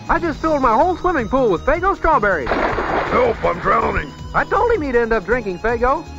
I just filled my whole swimming pool with Faygo strawberries. Help, I'm drowning. I told him he'd end up drinking Faygo.